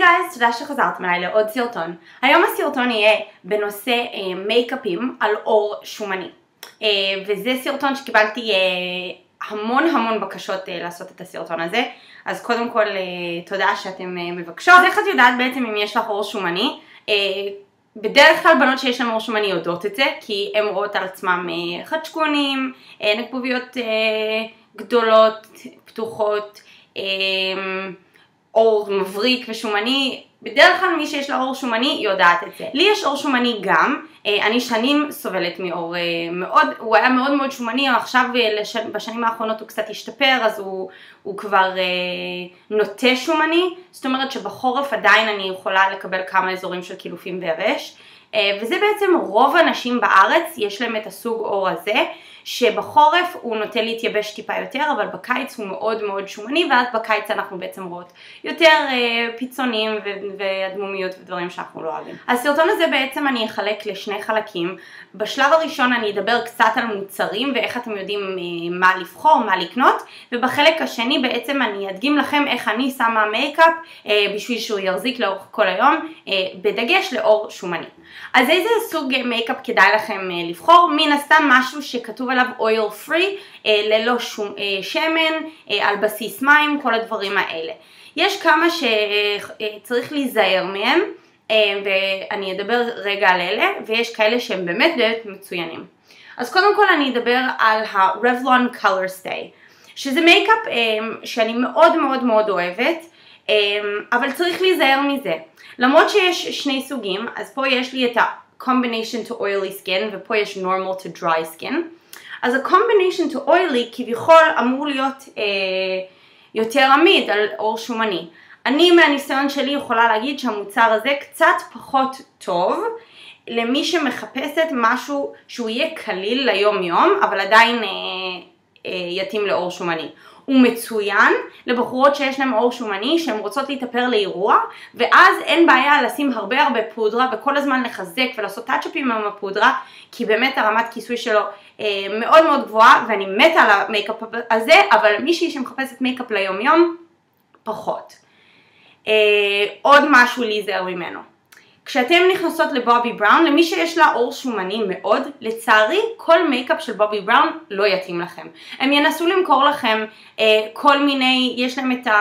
גייז, תודה שחזרתם אליי לעוד סרטון. היום הסרטון יהיה בנושא מייקאפים על עור שומני. וזה סרטון שקיבלתי המון בקשות לעשות את הסרטון הזה. אז קודם כל תודה שאתם מבקשות. אז איך את יודעת בעצם אם יש לך עור שומני? בדרך כלל בנות שיש להם עור שומני יודעות את זה, כי הן רואות על עצמם חדשקונים, נקבוביות גדולות, פתוחות, עור מבריק ושומני. בדרך כלל מי שיש לה עור שומני יודעת את זה. לי יש עור שומני גם, אני שנים סובלת מעור הוא היה מאוד שומני, עכשיו בשנים האחרונות הוא קצת השתפר, אז הוא כבר נוטה שומני, זאת אומרת שבחורף עדיין אני יכולה לקבל כמה אזורים של קילופים ויבש, וזה בעצם רוב הנשים בארץ יש להם את הסוג עור הזה, שבחורף הוא נוטה להתייבש טיפה יותר, אבל בקיץ הוא מאוד שומני, ואז בקיץ אנחנו בעצם רואות יותר פיצונים ואדמומיות ודברים שאנחנו לא אוהבים. הסרטון הזה בעצם אני אחלק לשני חלקים. בשלב הראשון אני אדבר קצת על מוצרים ואיך אתם יודעים מה לבחור, מה לקנות, ובחלק השני בעצם אני אדגים לכם איך אני שמה מייקאפ בשביל שהוא יחזיק לאורך כל היום, בדגש לעור שומני. אז איזה סוג מייקאפ כדאי לכם לבחור? מן הסתם משהו שכתוב עליו oil free, ללא שמן, על בסיס מים, כל הדברים האלה. יש כמה שצריך להיזהר מהם, ואני אדבר רגע על אלה, ויש כאלה שהם באמת מצוינים. אז קודם כל אני אדבר על ה-Revlon Color Stay, שזה מייקאפ שאני מאוד אוהבת, אבל צריך להיזהר מזה. למרות שיש שני סוגים, אז פה יש לי את ה-Combination to Oily Skin, ופה יש Normal to Dry Skin. אז ה-Combination to Oily כביכול אמור להיות יותר עמיד על עור שומני. אני מהניסיון שלי יכולה להגיד שהמוצר הזה קצת פחות טוב למי שמחפשת משהו שהוא יהיה קליל ליום יום, אבל עדיין יתאים לעור שומני. הוא מצוין לבחורות שיש להם עור שומני שהן רוצות להתאפר לאירוע, ואז אין בעיה לשים הרבה פודרה וכל הזמן לחזק ולעשות טאצ'אפים עם הפודרה, כי באמת הרמת כיסוי שלו מאוד גבוהה, ואני מתה על המייקאפ הזה, אבל מישהי שמחפשת מייקאפ ליום יום פחות. עוד משהו להיזהר ממנו. כשאתם נכנסות לבובי בראון, למי שיש לה עור שומני מאוד, לצערי כל מייקאפ של בובי בראון לא יתאים לכם. הם ינסו למכור לכם כל מיני, יש להם את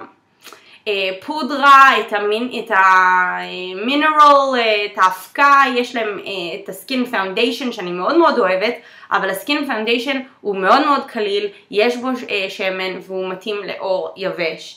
הפודרה, את המינרל, את האבקה, יש להם את הסקין פאונדיישן שאני מאוד אוהבת, אבל הסקין פאונדיישן הוא מאוד קליל, יש בו שמן והוא מתאים לעור יבש.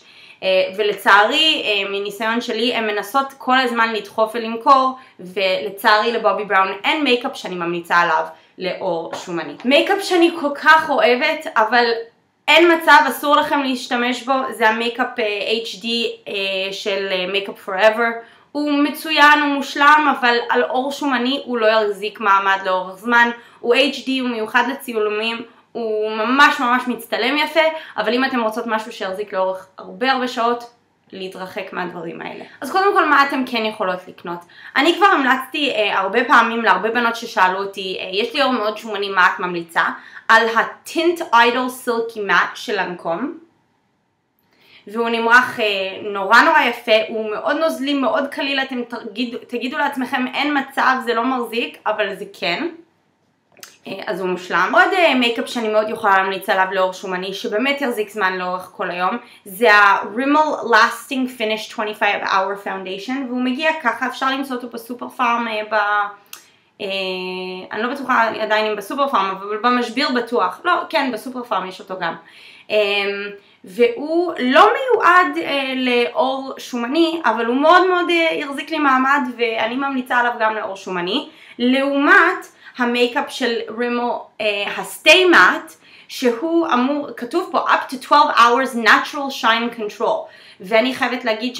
ולצערי מניסיון שלי הן מנסות כל הזמן לדחוף ולמכור, ולצערי לבובי בראון אין מייקאפ שאני ממליצה עליו לעור שומני. מייקאפ שאני כל כך אוהבת אבל אין מצב, אסור לכם להשתמש בו, זה המייקאפ HD של Makeup Forever. הוא מצוין, הוא מושלם, אבל על עור שומני הוא לא יחזיק מעמד לאורך זמן. הוא HD, הוא מיוחד לצילומים, הוא ממש מצטלם יפה, אבל אם אתם רוצות משהו שיחזיק לאורך הרבה שעות, להתרחק מהדברים האלה. אז קודם כל, מה אתם כן יכולות לקנות? אני כבר המלצתי הרבה פעמים להרבה בנות ששאלו אותי, יש לי עור מאוד שומני, מה את ממליצה? על ה-Tint Idol Silky Matte של לנקום, והוא נמרח נורא יפה, הוא מאוד נוזלי, מאוד קליל, אתם תגידו לעצמכם אין מצב, זה לא מחזיק, אבל זה כן. אז הוא מושלם. עוד מייקאפ שאני מאוד יכולה להמליץ עליו לעור שומני, שבאמת יחזיק זמן לאורך כל היום, זה ה-Rimmel Lasting Finish 25-Hour Foundation, והוא מגיע ככה, אפשר למצוא אותו בסופר פארם, אני לא בטוחה עדיין אם בסופר פארם, אבל במשביר בטוח. לא, כן, בסופר פארם יש אותו גם. והוא לא מיועד לעור שומני, אבל הוא מאוד יחזיק לי מעמד, ואני ממליצה עליו גם לעור שומני. לעומת המייקאפ של רימל, ה-Stay Matte, שהוא אמור, כתוב פה up to 12 hours natural shine control, ואני חייבת להגיד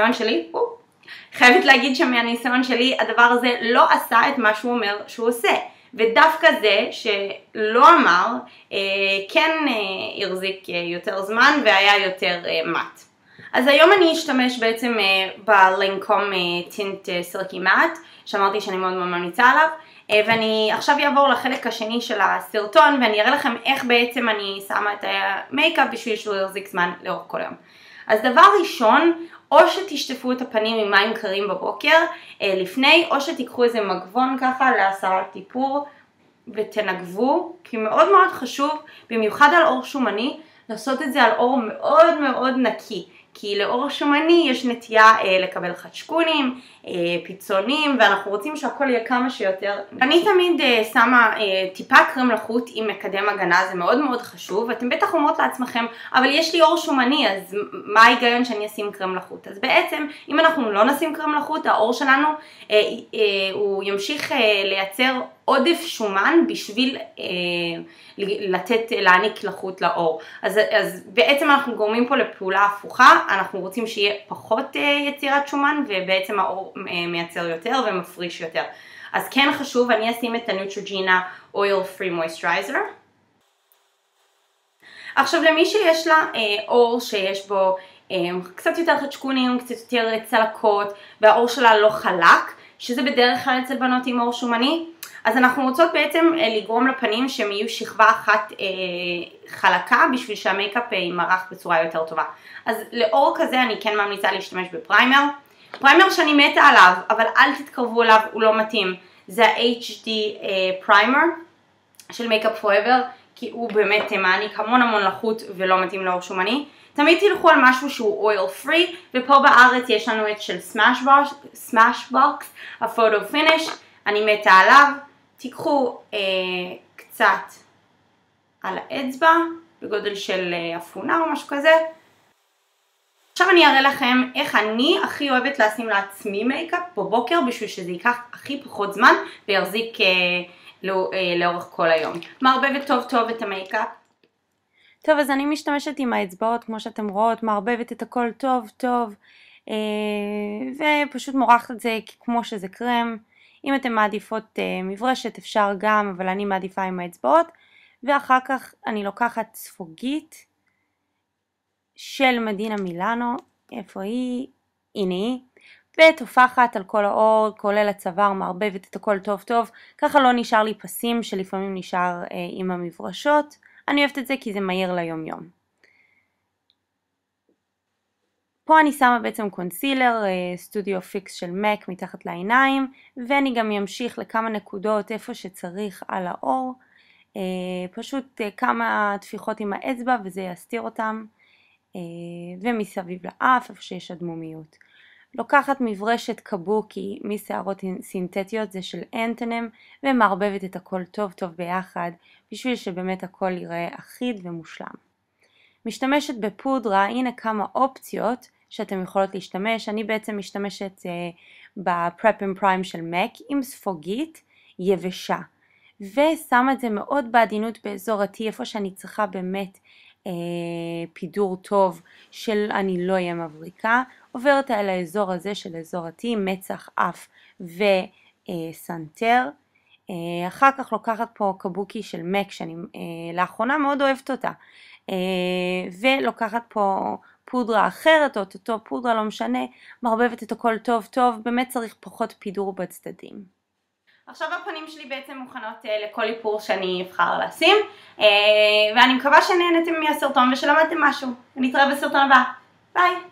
שמהניסיון שלי, הדבר הזה לא עשה את מה שהוא אומר שהוא עושה, ודווקא זה שלא אמר, כן יחזיק יותר זמן והיה יותר מאט. אז היום אני אשתמש בעצם בלנקום טינט סילקי מאט, שאמרתי שאני מאוד ממליצה עליו, ואני עכשיו אעבור לחלק השני של הסרטון ואני אראה לכם איך בעצם אני שמה את המייקאפ בשביל שהוא יחזיק זמן לאורך כל היום. אז דבר ראשון, או שתשטפו את הפנים עם מים קרים בבוקר לפני, או שתיקחו איזה מגבון ככה להסרת איפור ותנגבו, כי מאוד מאוד חשוב, במיוחד על עור שומני, לעשות את זה על עור מאוד מאוד נקי. כי לעור שומני יש נטייה לקבל חדשקונים, פיצונים, ואנחנו רוצים שהכל יהיה כמה שיותר. אני תמיד שמה טיפה קרם מלחות עם מקדם הגנה, זה מאוד מאוד חשוב. אתם בטח אומרות לעצמכם, אבל יש לי עור שומני, אז מה ההיגיון שאני אשים קרם מלחות? אז בעצם, אם אנחנו לא נשים קרם מלחות, העור שלנו הוא ימשיך לייצר עודף שומן בשביל להעניק לחות לעור. אז בעצם אנחנו גורמים פה לפעולה הפוכה, אנחנו רוצים שיהיה פחות יצירת שומן, ובעצם העור מייצר יותר ומפריש יותר. אז כן חשוב, אני אשים את הניוטרוג'ינה Oil Free Moisturizer. עכשיו למי שיש לה עור שיש בו קצת יותר חדשקונים, קצת יותר צלקות, והעור שלה לא חלק, שזה בדרך כלל אצל בנות עם עור שומני, אז אנחנו רוצות בעצם לגרום לפנים שהם יהיו שכבה אחת חלקה בשביל שהמייקאפ ימרח בצורה יותר טובה. אז לאור כזה אני כן ממליצה להשתמש בפריימר. פריימר שאני מתה עליו, אבל אל תתקרבו אליו, הוא לא מתאים. זה ה-HD פריימר של מייקאפ פוראבר, כי הוא באמת מעניק המון לחות ולא מתאים לעור שומני. תמיד תלכו על משהו שהוא oil free, ופה בארץ יש לנו את של Smashbox, הפוטו פיניש, אני מתה עליו. תיקחו קצת על האצבע, בגודל של אפונה או משהו כזה. עכשיו אני אראה לכם איך אני הכי אוהבת לשים לעצמי מייקאפ בבוקר, בשביל שזה ייקח הכי פחות זמן ויחזיק לאורך כל היום. מערבבת טוב את המייקאפ. טוב, אז אני משתמשת עם האצבעות, כמו שאתם רואות, מערבבת את הכל טוב, ופשוט מורחת את זה כמו שזה קרם. אם אתם מעדיפות מברשת אפשר גם, אבל אני מעדיפה עם האצבעות. ואחר כך אני לוקחת ספוגית של מדינה מילאנו, איפה היא? הנה היא. ותופחת על כל העור, כולל הצוואר, מערבבת את הכל טוב. ככה לא נשאר לי פסים שלפעמים נשאר עם המברשות. אני אוהבת את זה כי זה מהיר ליום יום. פה אני שמה בעצם קונסילר, סטודיו פיקס של MAC מתחת לעיניים, ואני גם אמשיך לכמה נקודות איפה שצריך על העור, פשוט כמה תפיחות עם האצבע וזה יסתיר אותם, ומסביב לאף איפה שיש אדמומיות. לוקחת מברשת קבוקי משערות סינתטיות, זה של אנטונם, ומערבבת את הכל טוב ביחד, בשביל שבאמת הכל יראה אחיד ומושלם. משתמשת בפודרה, הנה כמה אופציות שאתם יכולות להשתמש. אני בעצם משתמשת בפרפ אנד פריים של MAC עם ספוגית יבשה, ושמה את זה מאוד בעדינות באזור ה-T, איפה שאני צריכה באמת פידור טוב של אני לא אהיה מבריקה, עוברת על האזור הזה של אזור ה-T, מצח אף וסנטר. אחר כך לוקחת פה קבוקי של MAC שאני לאחרונה מאוד אוהבת אותה, ולוקחת פה פודרה אחרת או אותו פודרה, לא משנה, מערבבת את הכל טוב, באמת צריך פחות פידור בצדדים. עכשיו הפנים שלי בעצם מוכנות לכל איפור שאני אבחר לשים, ואני מקווה שנהנתם מהסרטון ושלמדתם משהו. נתראה בסרטון הבא, ביי!